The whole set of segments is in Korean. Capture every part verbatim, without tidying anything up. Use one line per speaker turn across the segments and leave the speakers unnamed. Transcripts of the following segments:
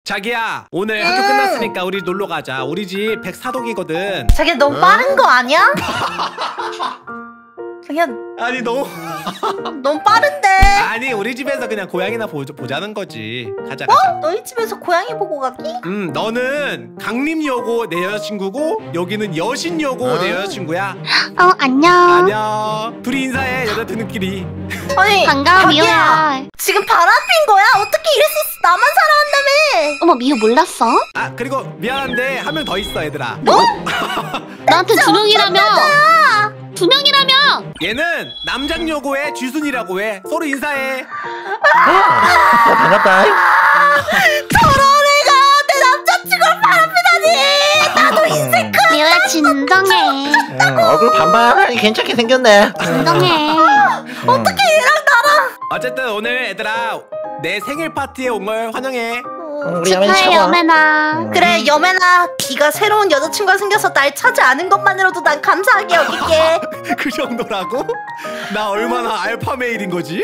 자기야, 오늘 학교
응.
끝났으니까 우리 놀러 가자. 우리 집 백사동이거든.
자기야 너무
응?
빠른 거 아니야? 자기야
아니 너무
너무 빠른데.
아니 우리 집에서 그냥 고양이나 보, 보자는 거지. 가자 가자.
너희 집에서 고양이 보고 가기?
음 너는 강림여고 내 여자친구고 여기는 여신여고 내 여자친구야.
어, 안녕.
안녕. 둘이 인사해, 여자들끼리.
아니
반가워,
자기야,
미호야.
지금 바람핀 거야? 어떻게 이럴 수 있어? 나만 살아한다며.
어머, 미호 몰랐어?
아 그리고 미안한데 한 명 더 있어 얘들아.
뭐?
나한테 두 명이라며. 두 명이라며.
얘는 남장여고의 쥐순이라고 해. 서로 인사해.
어, 반갑다.
저런 애가 내 남자친구를 바람피다니. 나도 인생 끝.
미호야, 진정해.
응, 얼굴 반반하니 괜찮게 생겼네.
진정해.
어떻게 얘랑 나랑.
어쨌든 오늘 얘들아 내 생일 파티에 온 걸 환영해.
응, 우리 야맨이
축하해,
차고.
여매나.
그래 여매나, 네가 새로운 여자친구가 생겨서 날 찾지 않은 것만으로도 난 감사하게 여길게.
그 정도라고? 나 얼마나 알파 메일인 거지?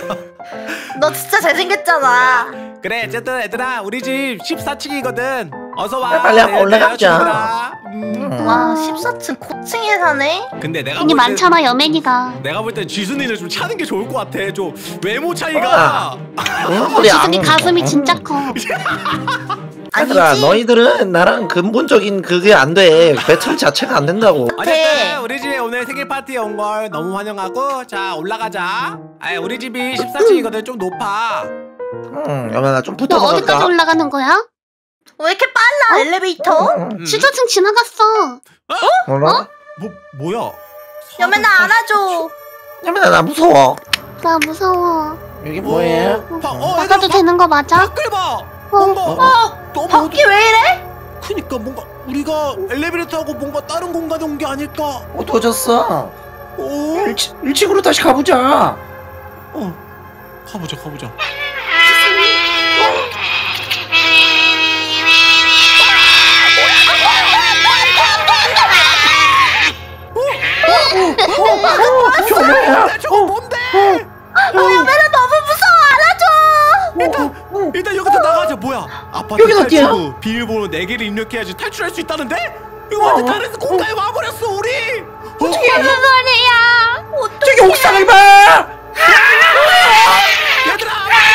너 진짜 잘생겼잖아.
그래 어쨌든 얘들아 우리 집 십사 층이거든. 어서 와.
빨리 한번
내
올라가자.
여자친구들아. 음.
응.
와 십사 층 고층에 사네.
근데 내가
돈이
볼 때-
많잖아, 여맨이가.
내가 볼 땐 쥐순이를 좀 차는 게 좋을 것 같아. 좀 외모 차이가.
응, 우리
지순이
안-
가슴이 진짜 커.
얘들아,
아니지.
너희들은 나랑 근본적인 그게 안 돼. 배틀 자체가 안 된다고.
어쨌든 우리 집에 오늘 생일 파티에 온 걸 너무 환영하고 자 올라가자. 아 우리 집이 십사 층이거든. 좀 높아.
응, 야맨아 좀
너
붙어서
어디까지
갈까?
올라가는 거야?
왜 이렇게 빨라? 엘리베이터?
응,
음.
십사 층 지나갔어.
뭐라?
뭐 뭐야?
여매나 안아줘.
야맨아, 나 무서워.
나 무서워.
여기 뭐해?
봐, 어,
나가도
얘들아,
되는 거 맞아?
밖을 봐.
어.
뭔가
어?
너무
밖이 왜 이래?
크니까 뭔가 우리가 엘리베이터 타고 뭔가 다른 공간에 온 게 아닐까?
어두워졌어.
오,
일 층으로 다시 가보자.
어, 가보자, 가보자.
저거 뭐야?
저거 뭔데?
어, 여매나 너무 무서워. 안아줘.
일단 일단 여기서 나가자. 뭐야? 아파트
여긴 어디야?
탈출구 비밀번호 네 개를 입력해야지 탈출할 수 있다는데? 이거 완전 다른 공간에 와버렸어 우리.
어떻게?
무슨 소리야?
저기 옥상을 봐.
얘들아!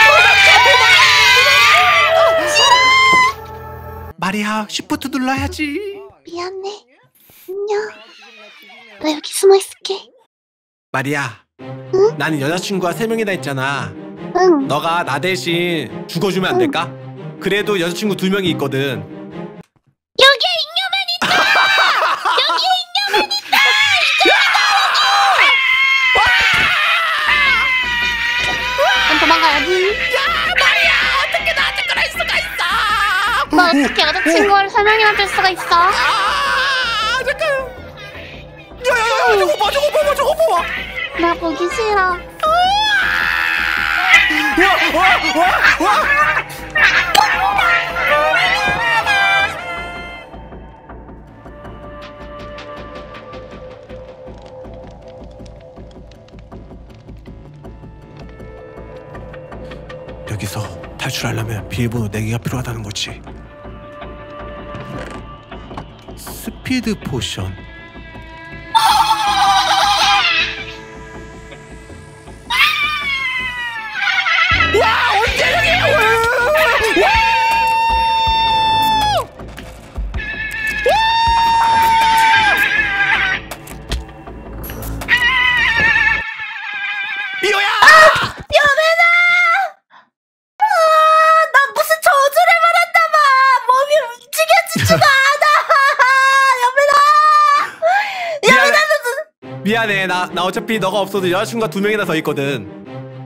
마리아, 쉬프트 눌러야지.
미안해. 안녕. 나 여기 숨어 있을게.
마리아, 나는 여자친구가 세 명이나 있잖아.
응.
너가 나 대신 죽어주면 안 될까? 그래도 여자친구 두 명이 있거든.
여기에 잉여맨 있다. 여기에 잉여맨 있다. 난 도망가야지.
어떻게 나한테 그럴 수가 있어?
너 어떻게 여자친구를 세 명이나 줄 수가 있어?
아, 잠깐. 야야야, 저거 봐, 저거 봐봐, 저거 봐봐.
나 보기 싫어.
와, 와, 와, 와. 여기서 탈출하려면 비밀번호 네 개가 필요하다는 거지. 스피드 포션. 와, 언제 여기? 와! 미호야!
여매나. 아, 나 무슨 저주를 받았나봐. 몸이 움직여지지가 않아. 여매나. 여매나 무슨.
미안해. 나, 나 어차피 너가 없어도 여자친구가 두 명이나 더 있거든.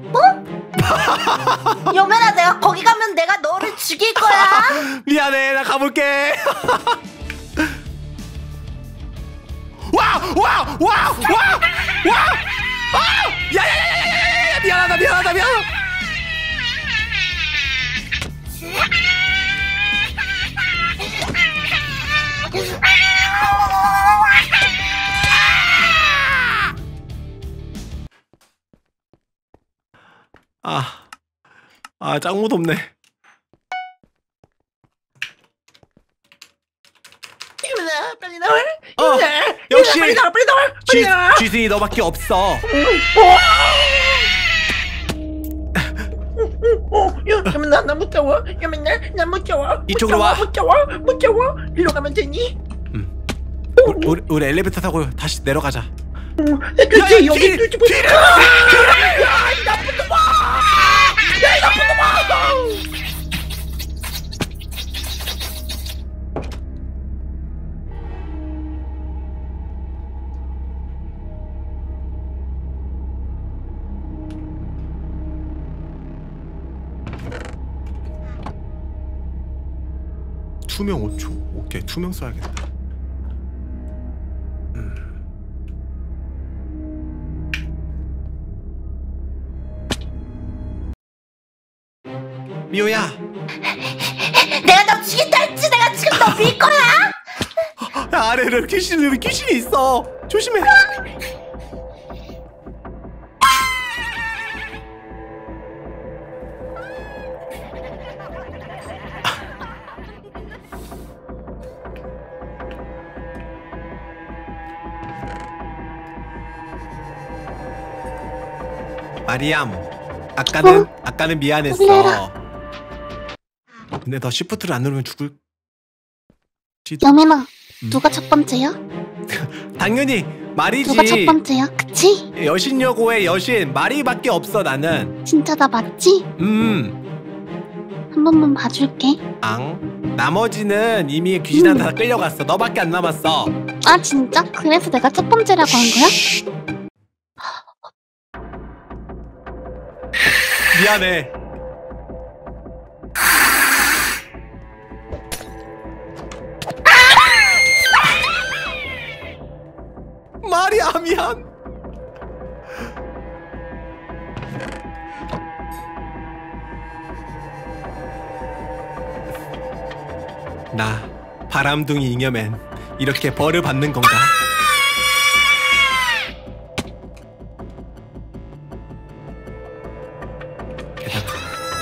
여매나, 내가 거기 가면 내가 너를 죽일 거야.
미안해. 나 가볼게. 와! 와! 와! 와! 와! 아! 야야야야야야야! 미안하다. 미안하다. 미안하다. 아, 아, 짱 무섭네.
빨리 나와.
어 역시
빨리 나와 빨리 나와 빨리 나와.
쥐, 쥐순이 너밖에 없어.
어, 야, 그러면 나, 나 무서워. 그러면 나, 나 무서워.
이쪽으로 와.
무서워, 무서워. 일로 가면 되니?
음. 우리, 우리, 우리 엘리베이터 타고 다시 내려가자.
응. 그치, 여기
뒤-
뒤- 뒤-
뒤를!
야, 이 나쁜 놈아! 야, 이 나쁜 놈아!
투명 오 초. 오케이, 투명 써야겠다. 음. 미호야.
내가 너 죽인다 했지. 내가 지금 너 밀 거야.
아래를 귀신이 귀신이 있어. 조심해. 마리암, 아까는
어?
아까는 미안했어.
미안해라.
근데 너 시프트를 안 누르면 죽을.
여매나
음.
누가 첫 번째야?
당연히 말이지.
누가 첫 번째야? 그치?
여신여고의 여신 마리밖에 없어 나는.
진짜 나 맞지?
음.
한 번만 봐줄게.
앙. 나머지는 이미 귀신한테 다 끌려갔어. 너밖에 안 남았어.
아 진짜? 그래서 내가 첫 번째라고 한 거야?
미안해. 마리아 미안. 나 바람둥이 잉여맨 이렇게 벌을 받는 건가? 게다가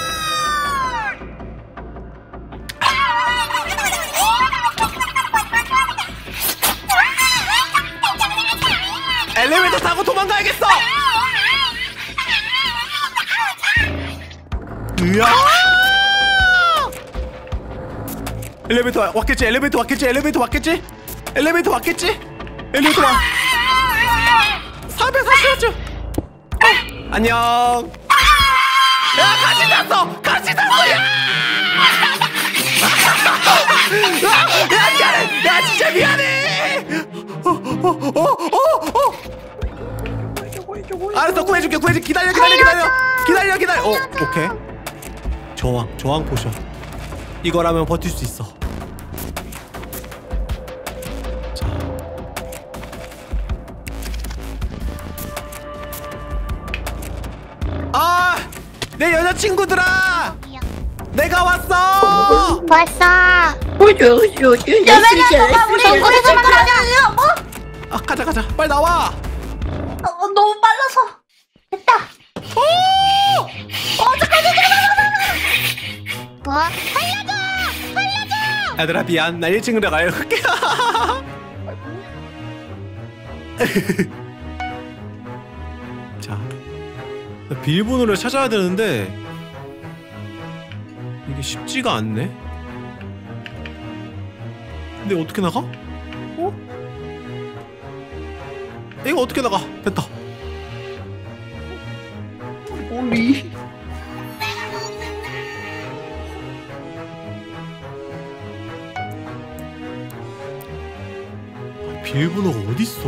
엘리베이터 타고 도망가야겠어. 으아! 엘리베이터 와- 왔겠지? 엘리베이터 왔겠지? 엘리베이터 왔겠지? 엘리베이터 왔겠지? 엘리베이터 와. 사백사십일 주. 어, 안녕. 야, 같이 잤어. 같이 잤어. 야! 야, 미안해. 야, 진짜 미안해. 어, 어, 어, 어, 어. 알았어, 구해줄게, 구해줄게. 기다려, 기다려, 기다려. 기다려, 기다려. 어, 오케이. 저항, 저항 포션. 이거라면 버틸 수 있어. 자. 아, 내 여자친구들아, 내가 왔어.
벌써
여매나 너가 우리
정글에서
우리 집
만나자.
거라며? 어?
아, 가자, 가자, 빨리 나와.
어, 너무 빨라서. 됐다.
오!
어 잠깐만 잠깐만.
뭐? 살려줘! 살려줘!
얘들아 미안, 나 일 층으로 가요. 갈게. 자, 나 비밀번호를 찾아야 되는데 이게 쉽지가 않네. 근데 어떻게 나가? 어? 이거 어떻게 나가? 됐다.
우리
비밀번호가 어딨어?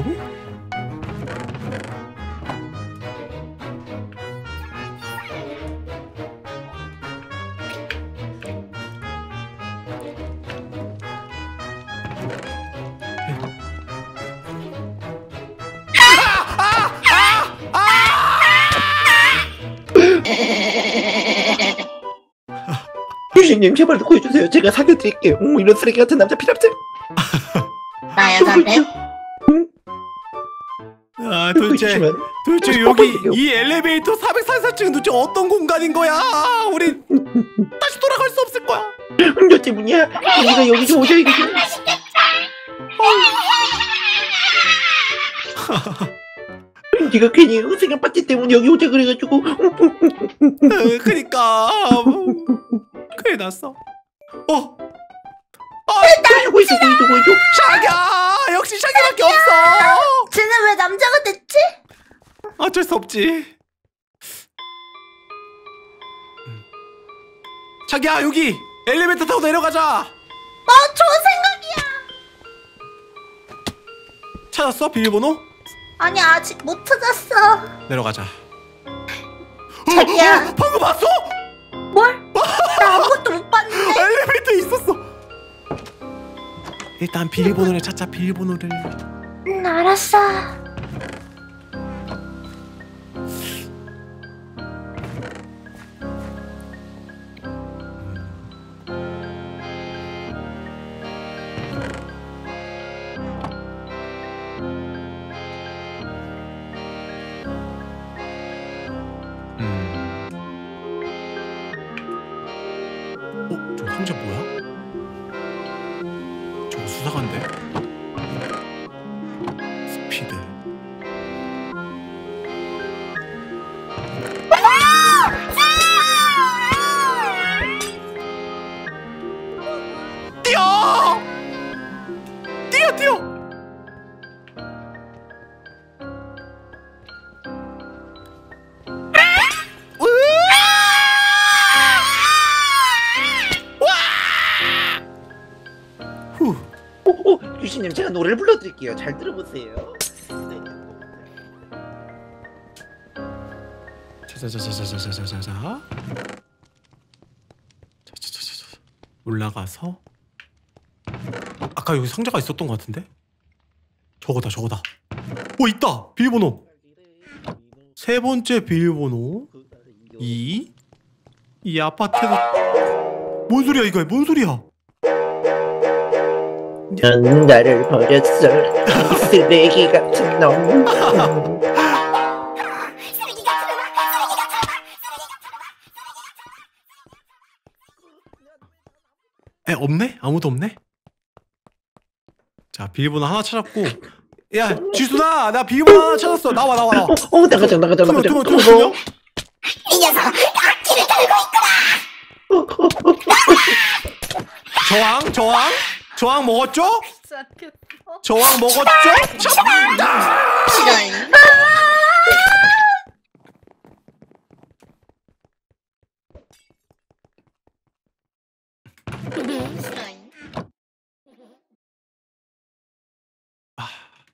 유신님 제발 구해주세요. 제가 사귀어드릴게요. 음, 이런 쓰레기 같은 남자 필요 없음.
나 여잔데?
아 도대체 도대체 여기 이 엘리베이터 사백사십사 층 도대체 어떤 공간인 거야? 우리 다시 돌아갈 수 없을 거야.
너 때문이야. 우리가 여기 좀 오자 이거.
아
네가 괜히 생각 파티 때문에 여기 오자 그래가지고.
으, 그니까 큰일 났어. 어?
보여줘 보여줘 보여줘 보여줘.
샤기야! 역시 샤기밖에 없어!
쟤는 왜 남자가 됐지?
어쩔 수 없지. 샤기야 여기! 엘리베이터 타고 내려가자!
어, 좋은 생각이야.
찾았어? 비밀번호?
아니, 아직 못 찾았어.
내려가자.
자기야.
어, 어, 방금 봤어?
뭘? 나 아무것도 못 봤는데.
엘리베이터에 있었어. 일단 비밀번호를 찾자. 비밀번호를.
응, 알았어.
어? 저 상자 뭐야? 저거 수상한데? 스피드. 뛰어! 뛰어 뛰어! 후.
오, 오, 유신님 제가 노래를 불러드릴게요. 잘 들어보세요. 네.
자자자자자자자자자. 자자자자자. 올라가서. 아까 여기 상자가 있었던 것 같은데? 저거다 저거다. 오 있다. 비밀번호. 세 번째 비밀번호. 이. 이 아파트가. 뭔 소리야 이거? 뭔 소리야?
넌 나를 버렸어. 쓰레기 같은 놈.
에 없네? 아무도 없네? 자 비밀번호 하나 찾았고. 야 지수나 나 비밀번호 하나 찾았어. 나와 나와 나와.
어, 어 나가자 나가자
투명
나가자.
투명 투명 투명.
이 녀석, 악기를 달고 있구나.
저항 저항 저항 먹었죠? 저항 먹었죠? 잡았다!
싫어요.
아.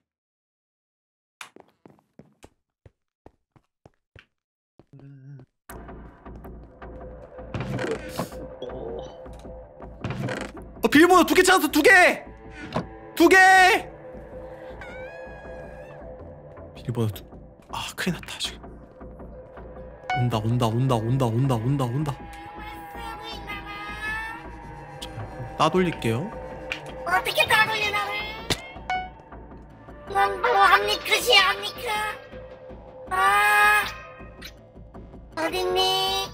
어, 비밀번호 두 개 찾았어. 두 개. 두 개. 비밀번호 두. 아 큰일 났다 지금. 온다 온다 온다 온다 온다 온다 온다. 자, 따돌릴게요.
어떻게 다 돌려 나를? 넌 뭐합니까, 시합니까? 아, 어딨니?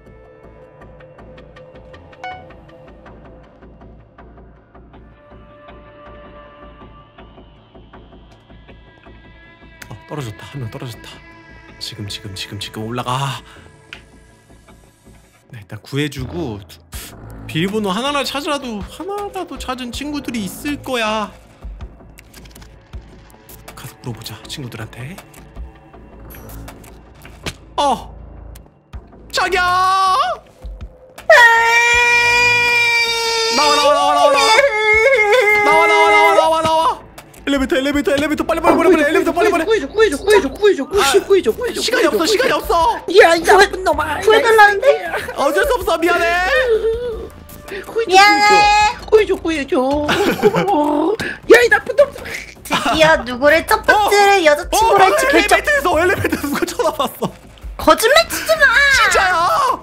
어, 떨어졌다. 한 명 떨어졌다. 지금 지금 지금 지금 올라가. 네, 일단 구해주고 두- 비밀번호 하나를 찾으라도 하나라도 찾은 친구들이 있을 거야. 가서 물어보자 친구들한테. 어, 자기야. 나와 나와 나와 나와 나와 나와 나와 나와 나와 나와. 엘리베이터 엘리베이터 엘리베이터 빨리 빨리 빨리 빨리 엘리베이터 빨리 빨리.
구해줘 구해줘 구해줘 구해줘 구해줘 구해줘 구해줘.
시간이 없어 시간이 없어.
야이 나쁜 놈아.
구해달라는데?
어쩔 수 없어 미안해.
미안해.
구해줘 구해줘. 고마워. 야이 나쁜 놈.
드디어 누구를 첫 번째 여자친구로 할지 결정.
엘리베이터에서 엘리베이터에서 누가 쳐다봤어.
거짓말 치지 마.
진짜야.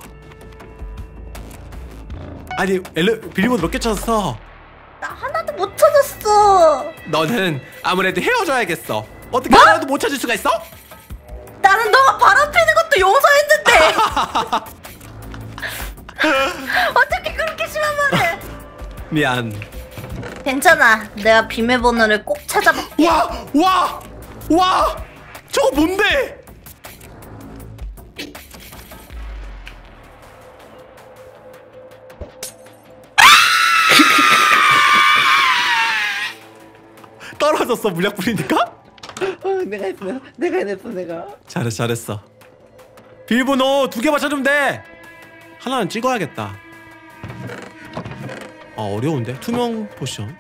아니 엘리 비밀번호 몇 개 찾았어?
나 하나도 못 찾았어.
너는 아무래도 헤어져야겠어. 어떻게 하나도 못 찾을 수가 있어?
나는 너가 바람 피는 것도 용서했는데. 어떻게 그렇게 심한 말을?
미안.
괜찮아. 내가 비밀번호를 꼭 찾아볼게.
와! 와! 와! 저거 뭔데? 떨어졌어 물약 뿌리니까?
어, 내가 했어. 내가 해냈어 내가.
잘했어 잘했어. 비밀번호 두 개만 찾으면 돼. 하나는 찍어야겠다. 아 어려운데? 투명 포션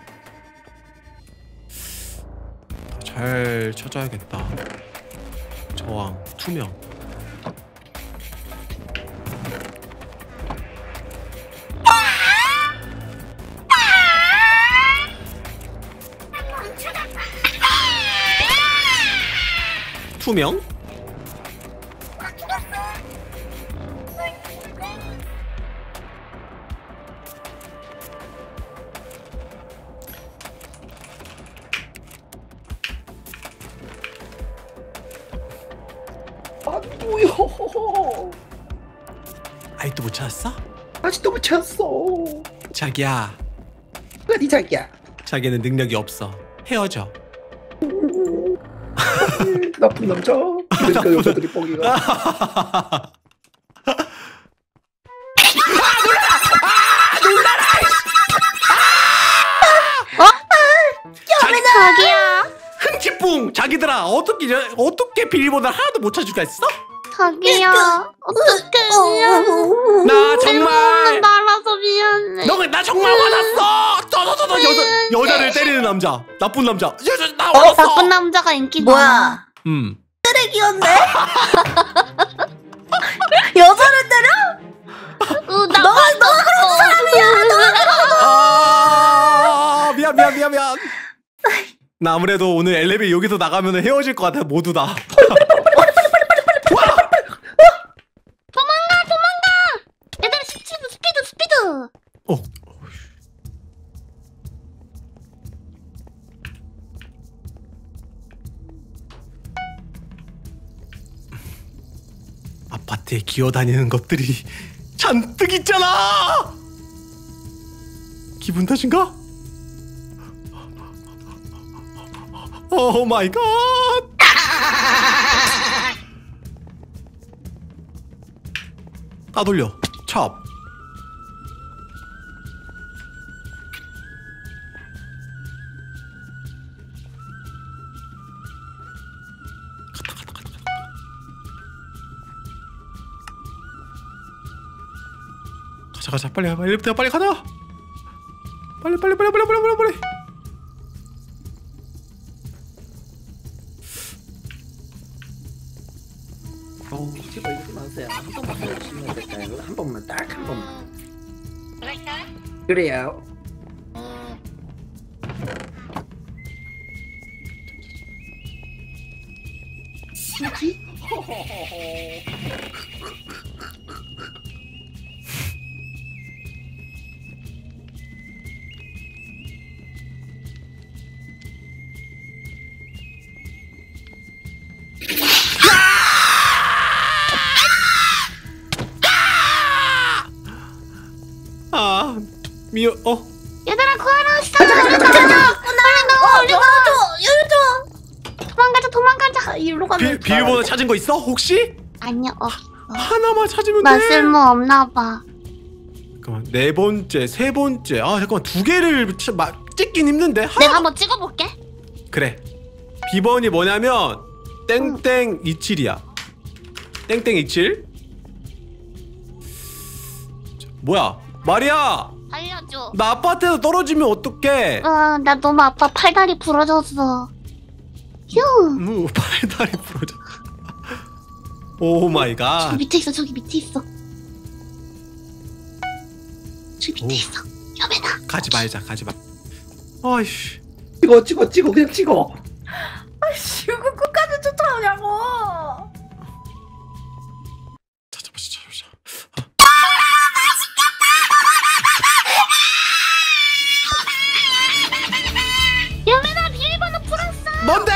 잘 찾아야겠다. 저항 투명. 투명?
아 뭐야?
아직도 못 찾았어?
아직도 못 찾았어.
자기야
어디 자기야?
자기는 능력이 없어. 헤어져.
나쁜 남자. 그러니까 여자들이 뻥이가.
자기야.
흥치뿡 자기들아 어떻게 어떻게 비밀번호를 하나도 못 찾을 수가 있어?
자기야. 어떡해. 미안해.
나 정말
날아서 미안해.
너 나 정말 화났어. 저저저저 여자 여자를 때리는 남자 나쁜 남자 여자 나
어,
화났어.
나쁜 남자가 인기 많아.
뭐야?
음
쓰레기였네? 여자를 때려?
어, 나
너가 너가 그런 사람이야. 너가
아 미안 미안 미안 미안. 나 아무래도 오늘 엘리베이 여기서 나가면 헤어질 것 같아 모두 다.
도망가 도망가. 얘들아 스피드 스피드 스피드.
어. 아파트에 기어다니는 것들이 잔뜩 있잖아. 기분 탓인가? 오 마이 갓. 다 돌려. 찹. 가자 가자 빨리 빨리 엘리베이터 빨리 가자. 빨리 빨리 빨리 빨리 빨리 빨리 빨리.
어, 제발 이러지 마세요. 한 번만 살려주시면 안 될까요? 한 번만 딱 한 번만. 그래요. 뭐지?
아 미워. 어
얘들아 구하러 왔어. 빨리 나와. 빨리 나와.
열어줘.
도망가자 도망가자.
아, 이리로 가면
비, 비밀번호 찾은 거 있어 혹시?
아니야 어.
하나만 찾으면
나
돼.
쓸모 없나 봐.
잠깐만 네 번째 세 번째 아 잠깐만 두 개를 치, 마, 찍긴 힘든데 하나...
내가 한번 찍어볼게.
그래 비번이 뭐냐면 땡땡 이칠이야. 땡땡 이칠. 뭐야 마리아
알려줘.
나 아파트에서 떨어지면 어떡해.
어, 나 너무 아파. 팔다리 부러졌어. 휴.
음, 팔다리 부러져. 오 마이 갓.
저기 밑에 있어. 저기 밑에 있어. 저기 밑에
오.
있어. 여매나.
가지 말자 가지 마. 아이씨
찍어 찍어 찍어 그냥 찍어.
아이씨 이거 끝까지 쫓아오냐고.
찾아보자 찾아보자.
여매나 비밀번호 풀었어.
뭔데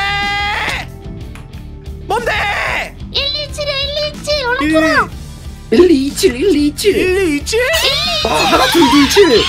뭔데
일이칠이야 일이칠. 얼른 풀어.
일이이칠 일이이칠
일이이칠.
아 하나 둘이이칠.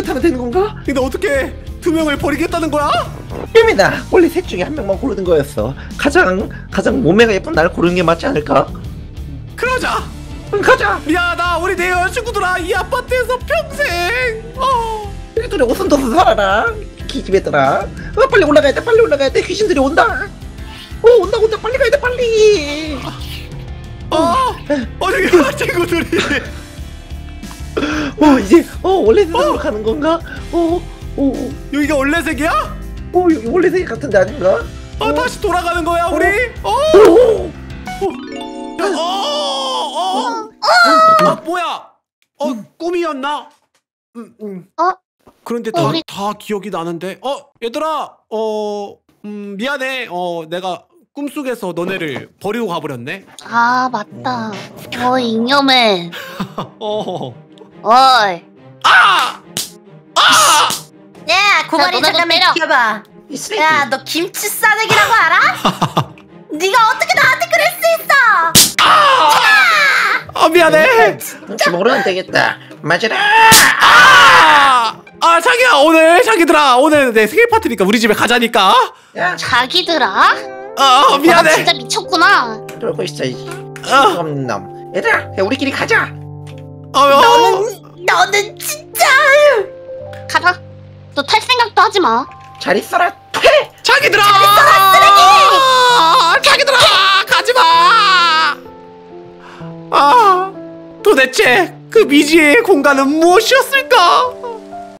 타면 되는 건가?
근데 어떻게 두 명을 버리겠다는 거야?
뱀이다. 원래 셋 중에 한 명만 고르는 거였어. 가장 가장 몸매가 예쁜 날 고르는 게 맞지 않을까?
그러자.
응, 가자.
미안하다 우리 내 여자친구들아 이 아파트에서 평생 어.
우리 오순도순 살아라. 기집애들아. 어, 빨리 올라가야 돼. 빨리 올라가야 돼. 귀신들이 온다. 어 온다 온다. 빨리 가야 돼. 빨리.
어, 어 저기 친구들이
어 이제 어 원래 세상으로 가는 건가? 어, 어,
여기가 원래 색이야?
어 여기 원래 세계 같은데 아닌가?
어, 다시 돌아가는 거야 우리? 어?
어,
어? 어? 어? 아 뭐야? 어 꿈이었나? 음, 음.
어?
그런데 다,
우리-
다 기억이 나는데 어 얘들아 어 음, 미안해 어 내가 꿈속에서 너네를 버리고 가버렸네.
아 맞다. 어 잉여맨.
어.
어이.
아! 아!
야 고발이
너네도
잠깐만
때려.
비켜봐.
이 쓰레기.
야 너 김치 싸대기라고 알아? 네가 어떻게 나한테 그럴 수 있어?
아 미안해.
혹시 모르면 안 되겠다. 맞아라.
아! 아 자기야 오늘 자기들아 오늘 내 생일 파티니까 우리 집에 가자니까.
야,
자기들아?
아 어,
너
미안해.
진짜 미쳤구나.
그러고 있어. 이
어.
없는 놈. 얘들아, 야, 우리끼리 가자.
어, 어.
너는 너는 진짜
가자. 너 탈 생각도 하지 마.
잘 있어라. 퇴.
자기들아! 자기들아! 가지마! 아, 도대체 그 미지의 공간은 무엇이었을까?